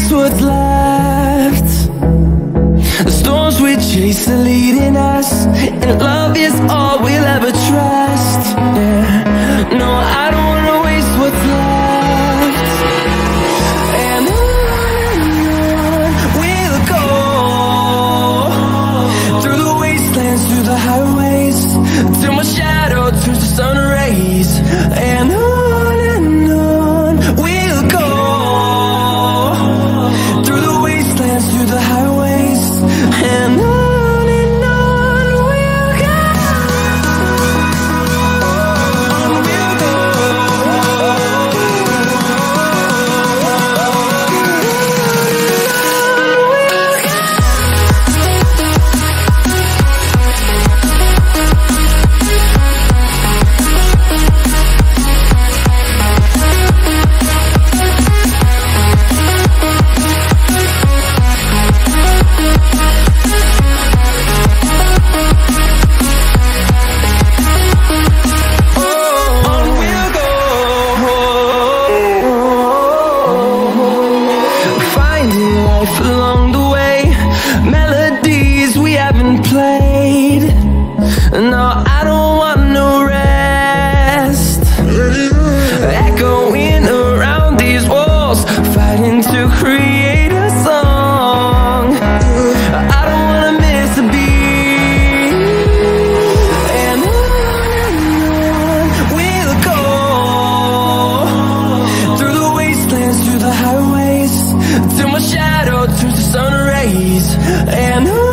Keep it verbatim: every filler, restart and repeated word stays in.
waste what's left. The storms we chase are leading us, and love is all we'll ever trust. Yeah. No, I don't wanna waste what's left. And on we'll go, through the wastelands, through the highways, till my shadow turns to sun rays. And on and on we'll go, through the wastelands, through the highways, and on. Along the way, melodies we haven't played. No, I don't want no rest. Echoing around these walls, fighting to create a song. I don't wanna miss a beat. And on we'll go, through the wastelands, through the highways, till my shadow turns to sun rays. And